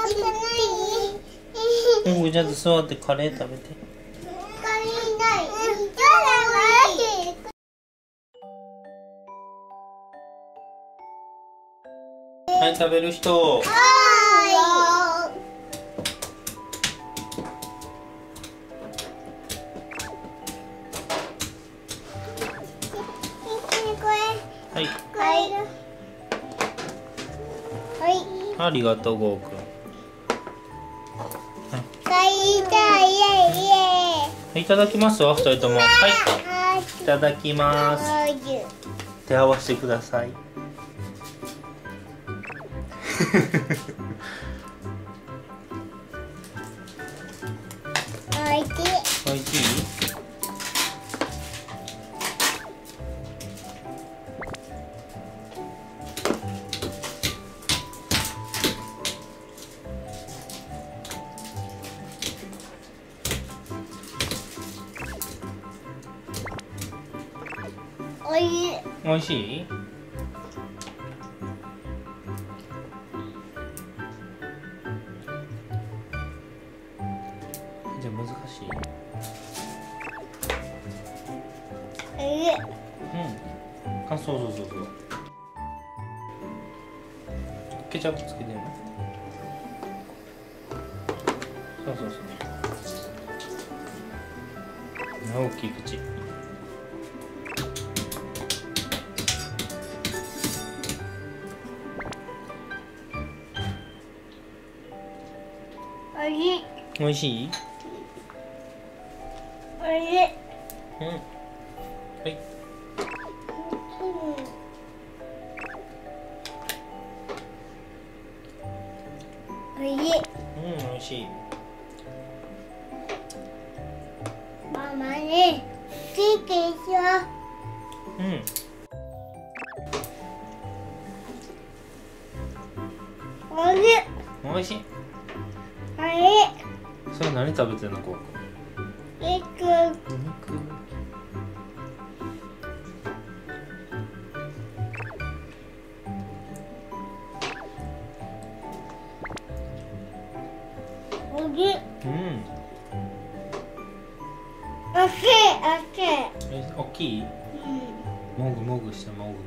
うん、じゃあ座ってカレー食べて。はい、食べる人。はい。ありがとう、ゴーくん。はい、いただきますわ、二人とも。はい。いただきます。手合わせてください。おいしい。おいしい。じゃあ難しい。うん。あ、そうそうそうそう。ケチャップつけてんの。そうそうそう。大きい口。おいしい。うん。はい。うん、おいしい。 ママね、ケーキしようん。 う。 おいしい。 あれ、 それ何食べてんの、こう。 肉。 うん。 大きい。 大きい。もぐもぐして、もぐも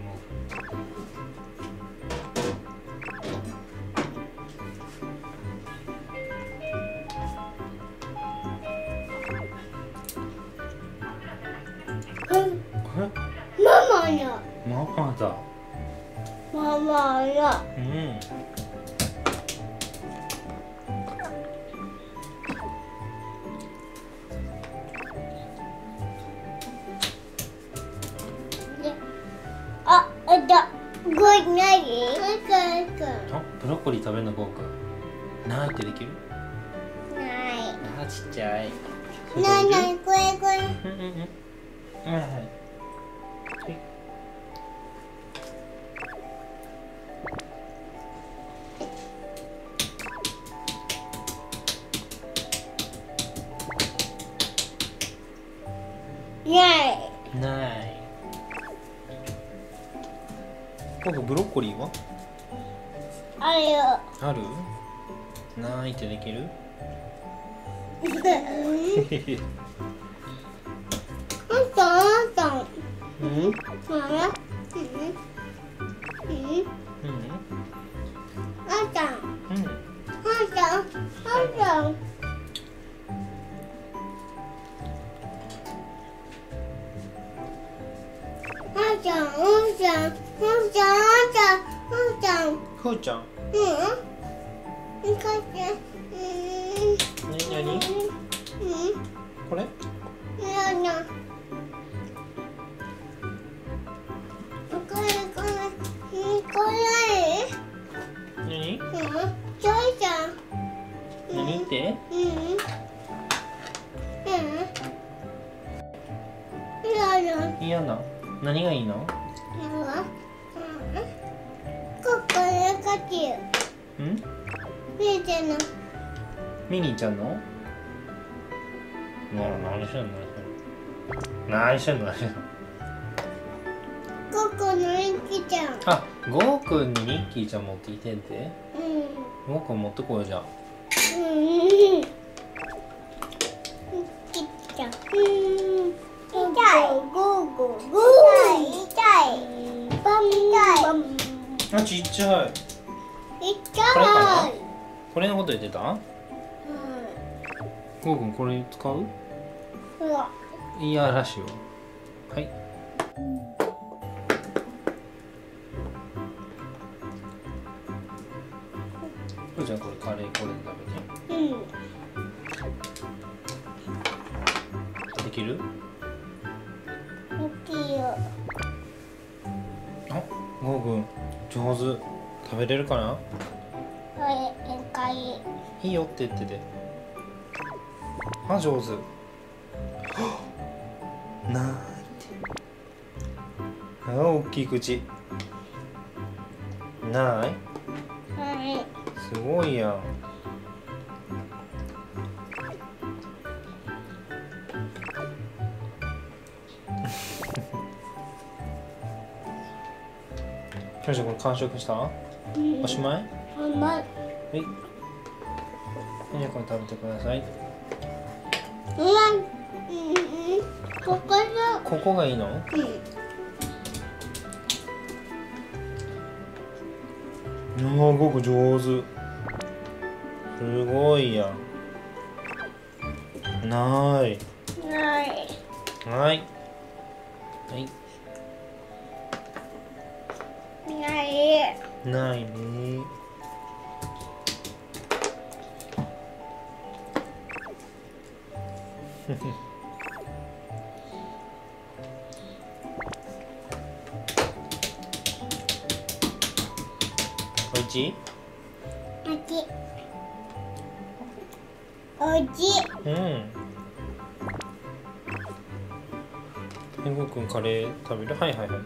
ママや。 ぐ。ママだ。 ママや。 うん。 あ、これ何？ あ、ブロッコリー食べるの、ゴーくん。ないってできる。 ない。 あ、ちっちゃい。 ないない、これ。 うんうんうん。はいはい。ない。ゴーくん、ブロッコリーはあるよ。 ある。ないってできる。 あんた。 うん。 ママ。あんた。 うん。ふーちゃん。なに。これ。なに。なにって。嫌な。何がいいの。うん。ミニーちゃんの。何してんの。あ、ゴーくんにミッキーちゃん持ってきてんて。 僕持ってこようじゃあ。あ、ちっちゃい。これかな？これのこと言ってた？ゴーくんこれ使う？いやらしいよ。はい。じゃあこれカレーこれで食べて。できる？あ、ゴーくん上手。食べれるかな？いいよって言ってて。あ、上手。ないって。あ、大きい口。ない？すごいやん。きょうちゃんこれ完食した？おしまい？はい。じゃあこれ食べてください。ここがいいの？ああ、ごく上手。すごいやん。ない。はい。ないね。おいしい？ おいしい。 うん。天狗くんカレー食べる？はいはいはい。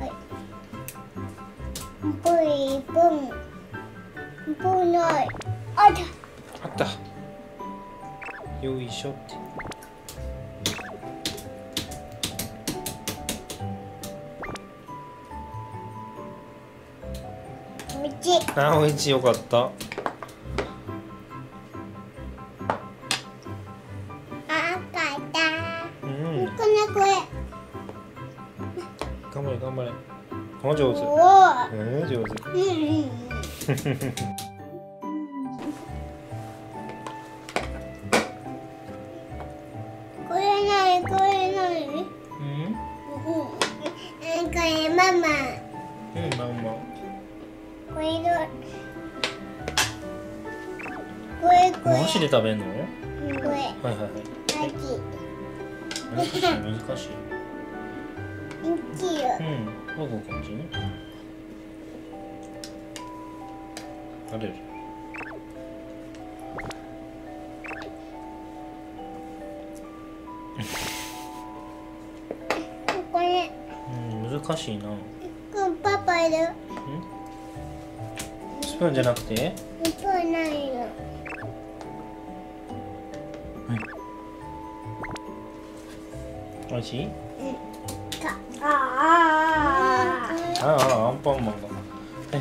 ない。あった。よいしょって。あ、おいしい、よかった。うん。 これ。 頑張れ頑張れ。あ、上手。上手。 これ何？ うん。 これママ。 ママ。 これ箸で食べんの？ これ。 はいはいはい。難しい。難しい。どここっちに？あれ。 これ。 難しいな。 パパいる？ スプーンじゃなくて？ スプーンないの。 おいしい？ ああ、アンパンマンだ。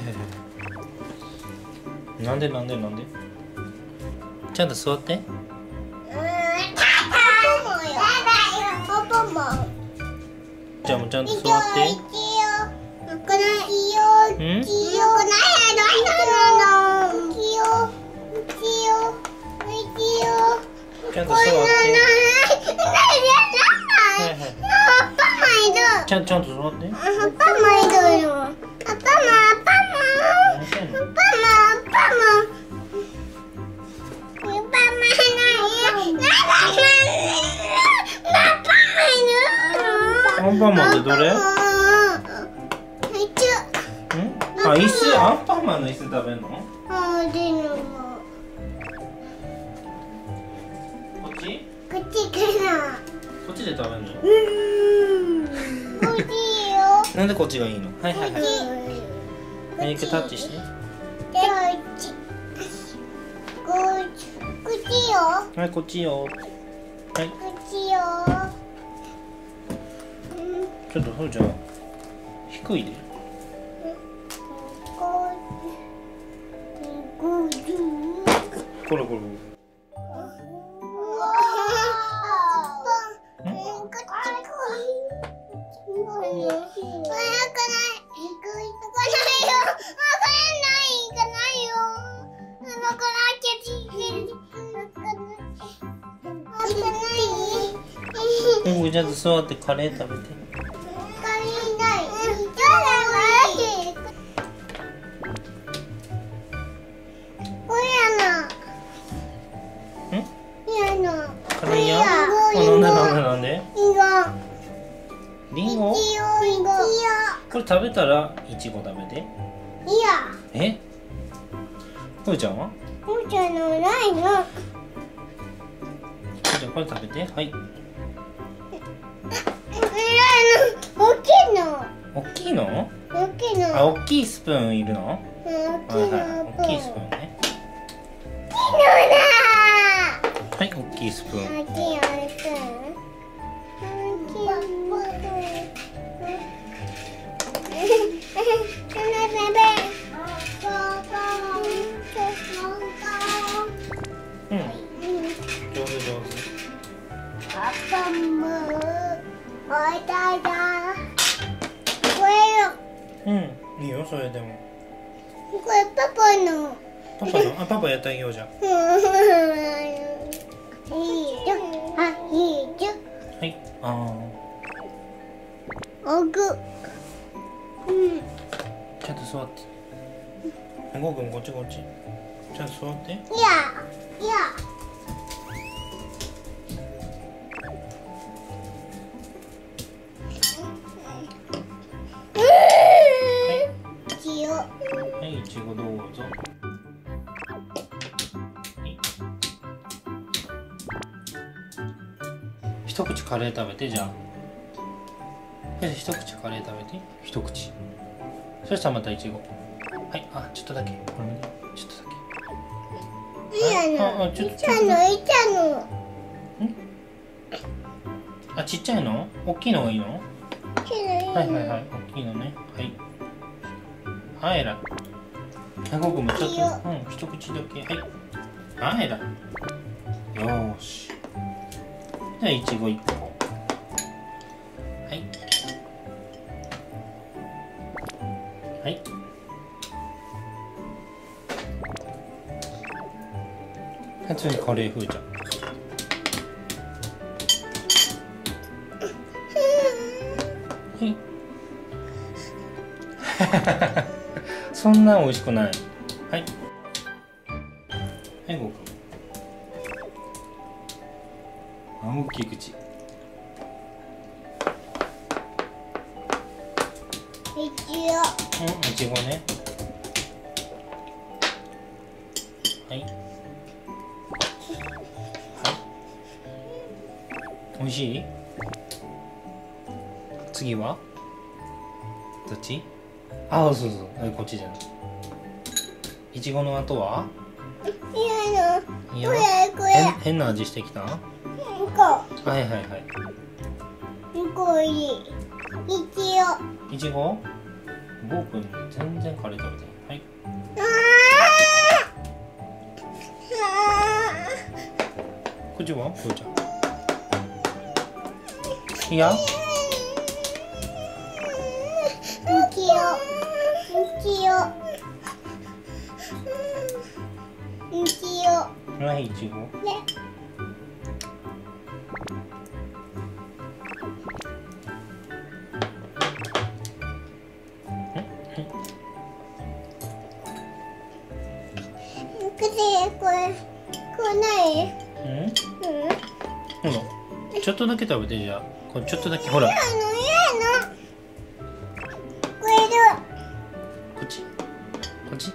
なんで？ちゃんと座って。 パパも。 じゃあもうちゃんと座って。ちゃんと座って。ちゃんと座って。アンパンマンってどれ？あ、椅子？アンパンマンの椅子食べんの？こっち？ こっちかな。 こっちで食べんの？ こっちよ。 なんでこっちがいいの？はいはいはい。一回タッチして。 こっちよ。 はい、こっちよ。はい。 こっちよ。 ちょっとそうじゃん。低いで。 こっち。 これこれ。ちゃんと座ってカレー食べて。カレーや？なんで？リンゴ？これ食べたらイチゴ食べて。え？ふーちゃんは？ ふーちゃんのないの。 じゃあこれ食べて。はい。 大きいの。 大きいの？ 大きいの。 あ、大きいスプーンいるの？ 大きいの。 大きいスプーンね。はい、大きいスプーン。 大きいスプーン。 うん。上手上手。 パパもおいただ。これよ。 うん、いいよそれでも。 これパパの。 パパの、あ、パパやってあげようじゃん。 はい、 あおぐ。 ちゃんと座って。ゴーくんこっちこっち。ちゃんと座って。 いや。 はい、いちごどうぞ。一口カレー食べて、じゃあ。一口カレー食べて。一口。そしたらまたいちご。はい、あ、ちょっとだけ。これね、ちょっとだけ。あ、ちっちゃいの？大きいのがいいの？はいはいはい、大きいのね。はい。はい、えらい。ゴーくんもちょっと、一口だけ。はい。はい、えらい。よーし。じゃあ、いちご1個。はい。はい。次にカレーふーちゃん。そんな美味しくない。はい。はい、ごくん。大きい口。 いちごね。はい。はい。美味しい？次は？どっち？ああ、そうそう、こっちじゃない。いちごの後は？いや、変な味してきた？はいはいはい。いちご？ゴーくん全然カレー食べてない。はい。こっちは？ふーちゃん。いや？はい、いちご。ほら、ちょっとだけ食べて、じゃあ。これちょっとだけ、ほら。こっち？こっち？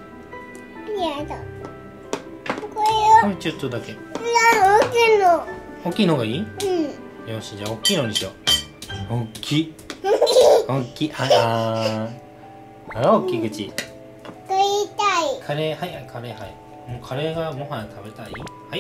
これちょっとだけ。大きいのがいい？よし、じゃあ大きいのにしよう。大きい。大きい。あ、大きい口。カレー、はい、カレー、はい。もうカレーがもはや食べたい？はい。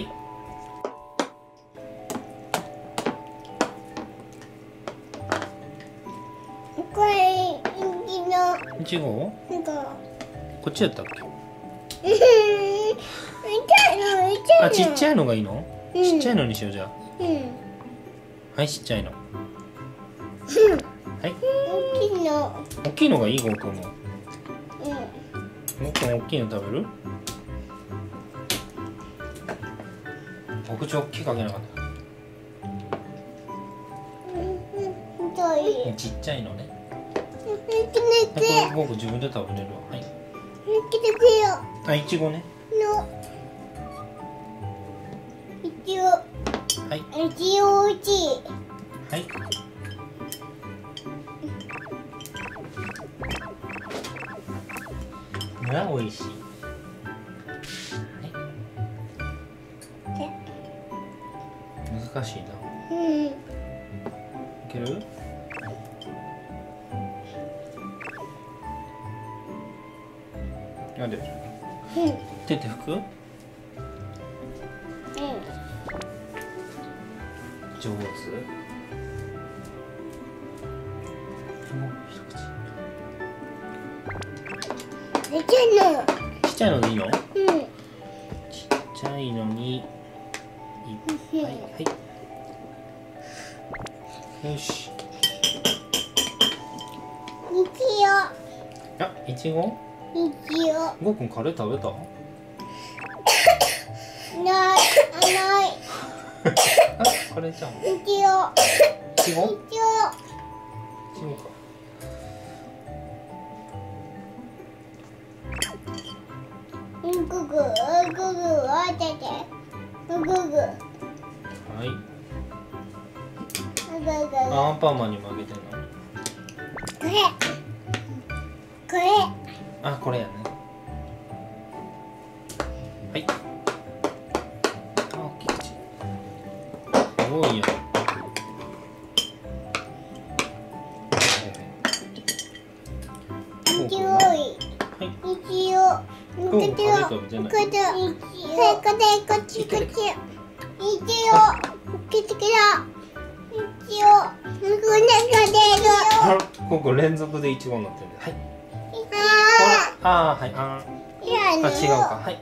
いちご？こっちやったっけ？ あ、ちっちゃいのがいいの？ うんちっちゃいのにしようじゃあ。 うんはい、ちっちゃいの。はい。 大きいの大きいのがいい、ゴーくんも。 うんゴーくん大きいの食べる？お口大きく開けなかった。ちっちゃいのね。これゴーくん自分で食べれるわ。はい。あ、いちごね。はい。 いちごおいしい。 はい。が美味しい。はい。難しいな。 うん。 いける？なんで？手拭く？上手。 ちっちゃいの。 ちっちゃいのでいいの？ うん。 ちっちゃいのにいっぱい。はい。よし。あ、いちご？ゴーくんカレー食べた？ ない。 あ、カレーちゃん。いちご？いちごか。はい。アンパンマンにもあげてんの？ これ。 あ、これやね。はい。あ、大きい口。すごいやん。ここ連続でイチゴになってる。はい。あ、はい。あ、違うか。はい。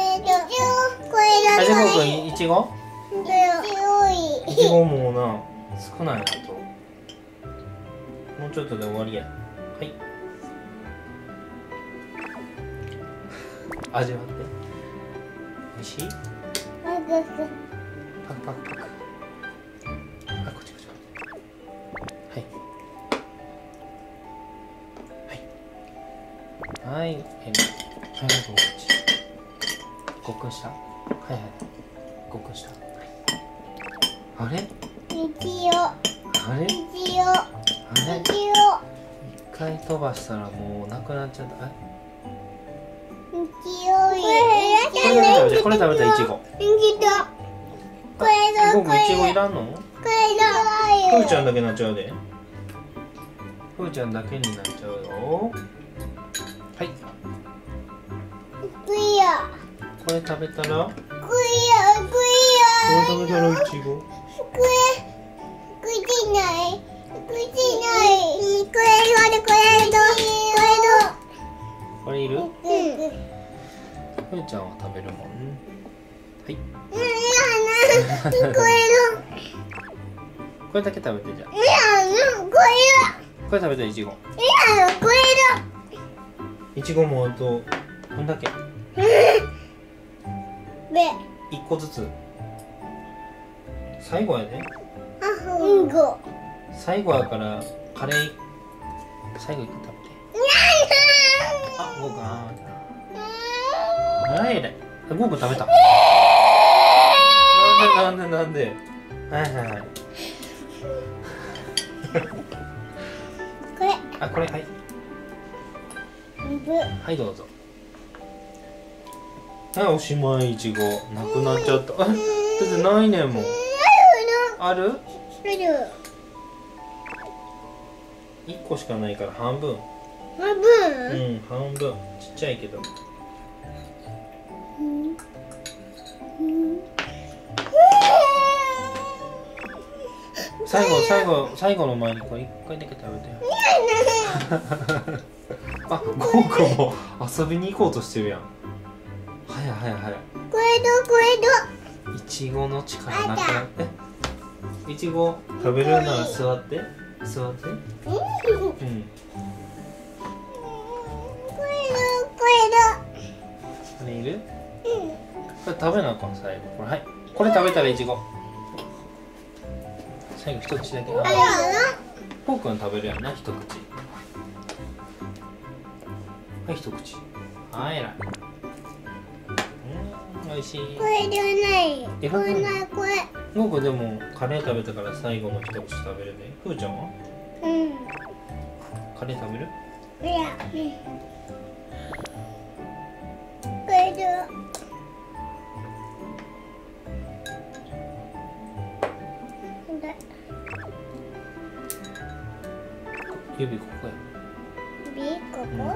あ、じゃあ、ここイチゴ？イチゴもな、少ないなと。もうちょっとで終わりや。はい。味わって。美味しい？パクパクパク。あ、こっちこっち。はい。はい。はい。はい、こっち。ごっくんした？はいはい。ごっくんした。はい。あれ？あれ？あれ？一回飛ばしたらもうなくなっちゃった。これ食べたいちご。僕いちごいらんの？ふーちゃんだけになっちゃうで。ふーちゃんだけになっちゃうよ。はい。これ食べたら？これ食べたらいちご？これいる？ふーちゃんは食べるもん。はい。これだけ食べてじゃあ。これ食べたいちご。いちごもあとこんだけ。一個ずつ。最後やね。最後やからカレー最後一個食べて。あ、ゴーくん。はい、ゴーくん食べた。なんで。はいはいはい。あ、これはい。はい、どうぞ。はい、おしまい。いちごなくなっちゃった。だってないねんもん。ある？1個しかないから半分。うん、半分。ちっちゃいけど。最後の前にこれ1回だけ食べて。あ、ゴーくんも遊びに行こうとしてるやん。早い。 これどちごの力なくなって。いちご食べるなら座って。座って。うん。 これいる？これ食べなあかん最後。これはい。これ食べたらいちご。最後一口だけ。ポーくん食べるやんな一口。はい一口。はい偉い。美味しい。 これじゃない。これないこれ。 僕でもカレー食べたから最後の一口食べるで。ふーちゃんは？カレー食べる？ いや。これだ。 指ここや。 指ここ？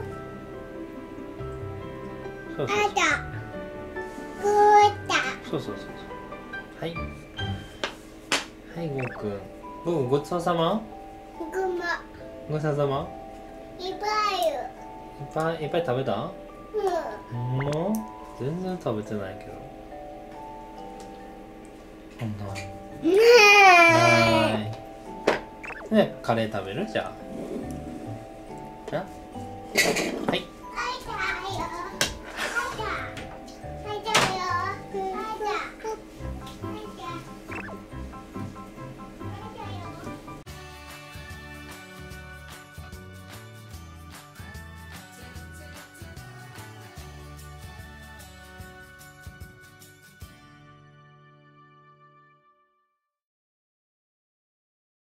そうそうそう。 あった。こうだ。 そうそうそうそう。はい。はい、ゴーくん。ゴーごちそうさま？ごちそうさま？ いっいっぱい食べた？全然食べてないけど。ね、カレー食べる？じゃあ。はい。